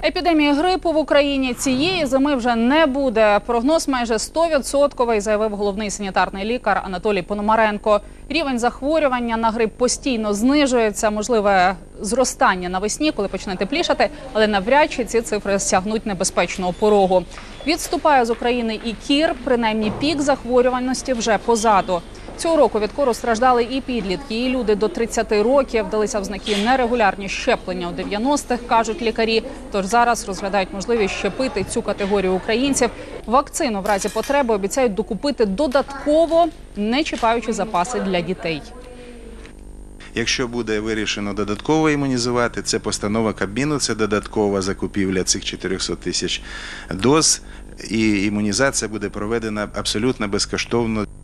Епідемії грипу в Україні цієї зими вже не буде. Прогноз майже 100%, заявив головний санітарний лікар Анатолій Пономаренко. Рівень захворювання на грип постійно знижується, можливе зростання навесні, коли почне теплішати, але навряд чи ці цифри сягнуть небезпечного порогу. Відступає з України і кір, принаймні пік захворюваності вже позаду. Цього року від кору страждали і підлітки, і люди до 30 років. Далися в знаки нерегулярні щеплення у 90-х, кажуть лікарі. Тож зараз розглядають можливість щепити цю категорію українців. Вакцину в разі потреби обіцяють докупити додатково, не чіпаючи запаси для дітей. Якщо буде вирішено додатково імунізувати, це постанова Кабміну, це додаткова закупівля цих 400 тисяч доз, і імунізація буде проведена абсолютно безкоштовно.